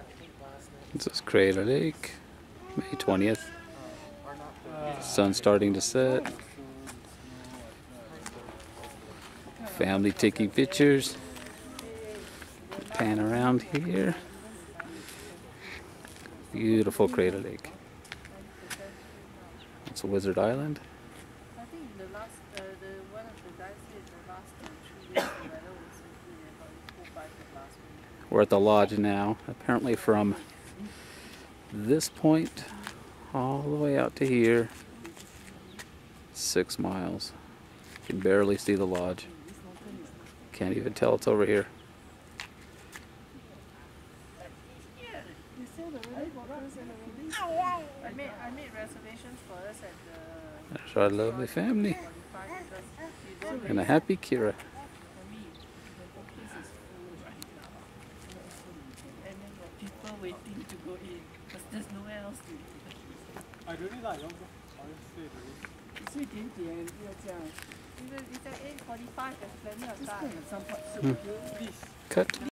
This is Crater Lake, May 20th. Sun starting to set. Family taking pictures. Pan around here. Beautiful Crater Lake. It's a Wizard Island. I think the last, one of the guys said the last 3 years the weather was so good they probably pulled back the last week. We're at the lodge now. Apparently from this point all the way out to here, 6 miles. You can barely see the lodge. Can't even tell it's over here. I made reservations for us at the... There's our lovely family. And a happy Kira. And then got people waiting to go in because there's nowhere else to go. I really like Yongko. I will say the 是一点点要这样。It's at 8:45. There's plenty of time. Some parts. Cut.